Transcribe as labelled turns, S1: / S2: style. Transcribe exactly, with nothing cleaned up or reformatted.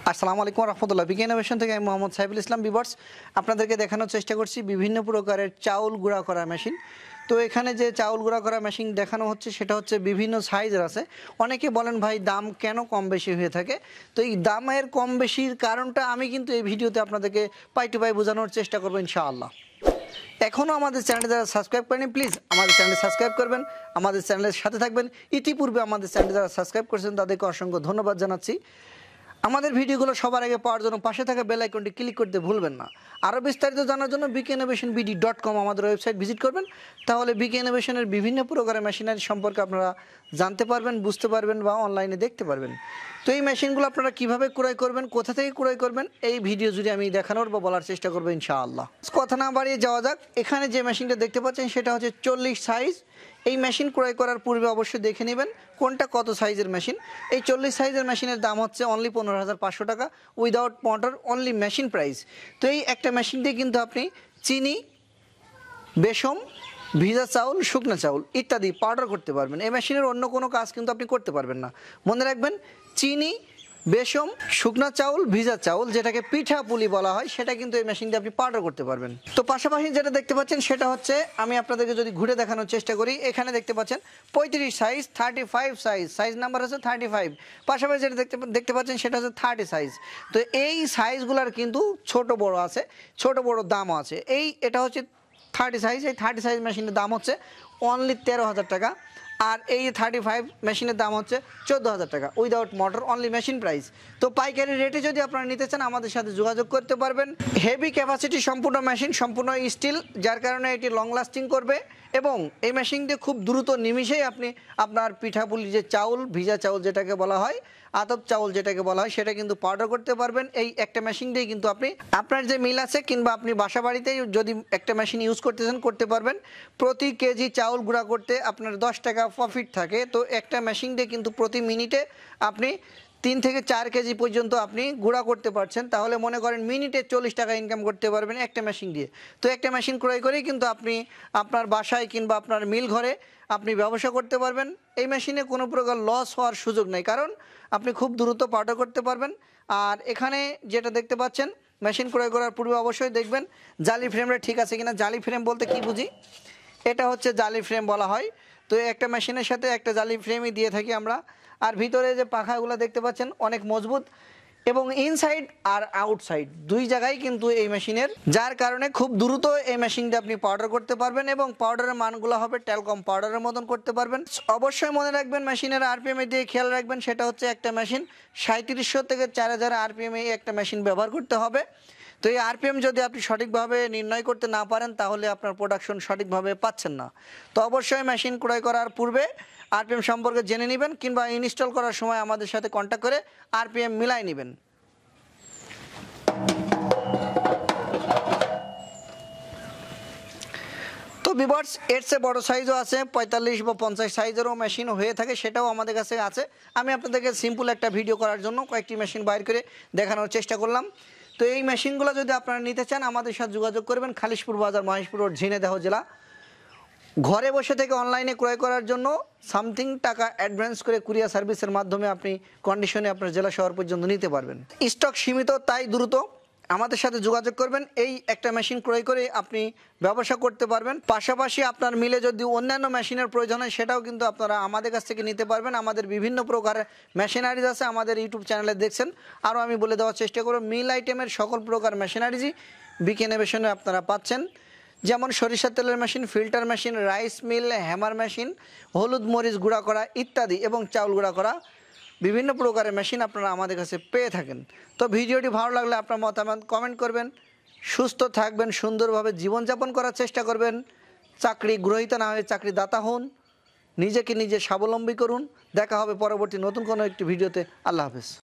S1: আসসালামু আলাইকুম রহমতুল্লাহ। বিকে ইনোভেশন থেকে আমি মোহাম্মদ সাইফুল ইসলাম বিভার্স আপনাদেরকে দেখানোর চেষ্টা করছি বিভিন্ন প্রকারের চাউল গুঁড়া করা মেশিন। তো এখানে যে চাউল গুঁড়া করা মেশিন দেখানো হচ্ছে সেটা হচ্ছে বিভিন্ন সাইজের আছে। অনেকে বলেন ভাই দাম কেন কম বেশি হয়ে থাকে, তো এই দামের কম বেশির কারণটা আমি কিন্তু এই ভিডিওতে আপনাদেরকে পাই টু পাই বোঝানোর চেষ্টা করবো ইনশাআল্লাহ। এখনও আমাদের চ্যানেলে যারা সাবস্ক্রাইব করেনি প্লিজ আমাদের চ্যানেলে সাবস্ক্রাইব করবেন, আমাদের চ্যানেলের সাথে থাকবেন। ইতিপূর্বে আমাদের চ্যানেলে যারা সাবস্ক্রাইব করেছেন তাদেরকে অসংখ্য ধন্যবাদ জানাচ্ছি। আমাদের ভিডিওগুলো সবার আগে পাওয়ার জন্য পাশে থাকা বেল আইকনটি ক্লিক করতে ভুলবেন না। আরও বিস্তারিত জানার জন্য BK innovation BD dot com আমাদের ওয়েবসাইট ভিজিট করবেন, তাহলে বিকে ইনোভেশনের বিভিন্ন প্রকারের মেশিনারি সম্পর্কে আপনারা জানতে পারবেন, বুঝতে পারবেন বা অনলাইনে দেখতে পারবেন। তো এই মেশিনগুলো আপনারা কীভাবে ক্রয় করবেন, কোথা থেকে ক্রয় করবেন, এই ভিডিও জুড়ে আমি দেখানোর বা বলার চেষ্টা করবো ইনশাআল্লাহ। কথা না বাড়িয়ে যাওয়া যাক। এখানে যে মেশিনটা দেখতে পাচ্ছেন সেটা হচ্ছে চল্লিশ সাইজ। এই মেশিন ক্রয় করার পূর্বে অবশ্যই দেখে নেবেন কোনটা কত সাইজের মেশিন। এই চল্লিশ সাইজের মেশিনের দাম হচ্ছে অনলি পনেরো হাজার পাঁচশো টাকা without motor, only machine price. তো এই একটা মেশিন দিয়ে কিন্তু আপনি চিনি, বেসম, ভিজা চাউল, শুকনো চাউল ইত্যাদি পাউডার করতে পারবেন। এই মেশিনের অন্য কোনো কাজ কিন্তু আপনি করতে পারবেন না। মনে রাখবেন, চিনি, বেসম, শুকনা চাউল, ভিজা চাউল যেটাকে পিঠা পুলি বলা হয়, সেটা কিন্তু এই মেশিন দিয়ে আপনি পাউডার করতে পারবেন। তো পাশাপাশি যেটা দেখতে পাচ্ছেন সেটা হচ্ছে, আমি আপনাদেরকে যদি ঘুরে দেখানোর চেষ্টা করি, এখানে দেখতে পাচ্ছেন পঁয়ত্রিশ size, thirty five size, size number হচ্ছে থার্টি ফাইভ। পাশাপাশি যেটা দেখতে দেখতে পাচ্ছেন সেটা হচ্ছে থার্টি সাইজ। তো এই সাইজগুলোর কিন্তু ছোট বড় আছে, ছোট বড় দামও আছে। এই এটা হচ্ছে থার্টি সাইজ। এই থার্টি সাইজ মেশিনের দাম হচ্ছে অনলি তেরো হাজার টাকা, আর এই থার্টি ফাইভ মেশিনের দাম হচ্ছে চোদ্দো হাজার টাকা without motor, only machine price. তো পাইকারি রেটে যদি আপনারা নিতে চান আমাদের সাথে যোগাযোগ করতে পারবেন। হেভি ক্যাপাসিটি সম্পূর্ণ মেশিন, সম্পূর্ণ স্টিল, যার কারণে এটি লং লাস্টিং করবে এবং এই মেশিন দিয়ে খুব দ্রুত নিমিশেই আপনি আপনার পিঠাপুলি যে চাউল, ভিজা চাউল যেটাকে বলা হয়, আতপ চাউল যেটাকে বলা হয়, সেটা কিন্তু পাউডার করতে পারবেন এই একটা মেশিন দিয়ে। কিন্তু আপনি আপনার যে মিল আছে কিংবা আপনি বাসা বাড়িতে যদি একটা মেশিন ইউজ করতেছেন করতে পারবেন। প্রতি কেজি চাউল গুঁড়া করতে আপনার দশ টাকা প্রফিট থাকে। তো একটা মেশিন দিয়ে কিন্তু প্রতি মিনিটে আপনি তিন থেকে চার কেজি পর্যন্ত আপনি গুঁড়া করতে পারছেন। তাহলে মনে করেন মিনিটে চল্লিশ টাকা ইনকাম করতে পারবেন একটা মেশিন দিয়ে। তো একটা মেশিন ক্রয় করেই কিন্তু আপনি আপনার বাসায় কিংবা আপনার মিল ঘরে আপনি ব্যবসা করতে পারবেন। এই মেশিনে কোনো প্রকার লস হওয়ার সুযোগ নেই, কারণ আপনি খুব দ্রুত পাউডার করতে পারবেন। আর এখানে যেটা দেখতে পাচ্ছেন, মেশিন ক্রয় করার পূর্বে অবশ্যই দেখবেন জালি ফ্রেমটা ঠিক আছে কিনা। জালি ফ্রেম বলতে কি বুঝি, এটা হচ্ছে জালি ফ্রেম বলা হয়। তো একটা মেশিনের সাথে একটা জালি ফ্রেমই দিয়ে থাকি আমরা। আর ভিতরে যে পাখাগুলো দেখতে পাচ্ছেন অনেক মজবুত এবং ইনসাইড আর আউটসাইড দুই জায়গায় কিন্তু এই মেশিনের, যার কারণে খুব দ্রুত এই মেশিন দিয়ে আপনি পাউডার করতে পারবেন এবং পাউডারের মানগুলো হবে টেলকম পাউডারের মতন করতে পারবেন। অবশ্যই মনে রাখবেন মেশিনের আরপিএম এ দিয়ে খেয়াল রাখবেন, সেটা হচ্ছে একটা মেশিন সাঁত্রিশশো থেকে চার হাজার আরপিএম এই একটা মেশিন ব্যবহার করতে হবে। তো এই আরপিএম যদি আপনি সঠিকভাবে নির্ণয় করতে না পারেন তাহলে আপনার প্রোডাকশন সঠিকভাবে পাচ্ছেন না। তো অবশ্যই মেশিন ক্রয় করার পূর্বে আরপিএম সম্পর্কে জেনে নেবেন কিংবা ইনস্টল করার সময় আমাদের সাথে কন্ট্যাক্ট করে আরপিএম মিলাই নেবেন। তো ভিউয়ার্স, এর চেয়ে বড় সাইজও আছে, পঁয়তাল্লিশ বা পঞ্চাশ সাইজেরও মেশিন হয়ে থাকে, সেটাও আমাদের কাছে আছে। আমি আপনাদেরকে সিম্পল একটা ভিডিও করার জন্য কয়েকটি মেশিন বাইর করে দেখানোর চেষ্টা করলাম। তো এই মেশিনগুলো যদি আপনারা নিতে চান আমাদের সাথে যোগাযোগ করবেন। খালিশপুর বাজার, মহেশপুর রোড, ঝিনাইদহ জেলা। ঘরে বসে থেকে অনলাইনে ক্রয় করার জন্য সামথিং টাকা অ্যাডভান্স করে কুরিয়ার সার্ভিসের মাধ্যমে আপনি কন্ডিশনে আপনার জেলা শহর পর্যন্ত নিতে পারবেন। স্টক সীমিত, তাই দ্রুত আমাদের সাথে যোগাযোগ করবেন। এই একটা মেশিন ক্রয় করে আপনি ব্যবসা করতে পারবেন। পাশাপাশি আপনার মিলে যদি অন্যান্য মেশিনের প্রয়োজন হয় সেটাও কিন্তু আপনারা আমাদের কাছ থেকে নিতে পারবেন। আমাদের বিভিন্ন প্রকারের মেশিনারিজ আছে, আমাদের ইউটিউব চ্যানেলে দেখছেন। আরও আমি বলে দেওয়ার চেষ্টা করব, মিল আইটেমের সকল প্রকার মেশিনারিজই বিকে ইনোভেশনে আপনারা পাচ্ছেন। যেমন সরিষার তেলের machine, filter machine, rice mill, hammer machine, হলুদ মরিচ গুঁড়া করা ইত্যাদি এবং চাউল গুঁড়া করা বিভিন্ন প্রকারের মেশিন আপনারা আমাদের কাছে পেয়ে থাকেন। তো ভিডিওটি ভালো লাগলে আপনার মতামত কমেন্ট করবেন। সুস্থ থাকবেন, সুন্দরভাবে জীবনযাপন করার চেষ্টা করবেন। চাকরি গ্রহীতা না হয়ে চাকরি দাতা হন, নিজেকে নিজে স্বাবলম্বী করুন। দেখা হবে পরবর্তী নতুন কোনো একটি ভিডিওতে। আল্লাহ হাফেজ।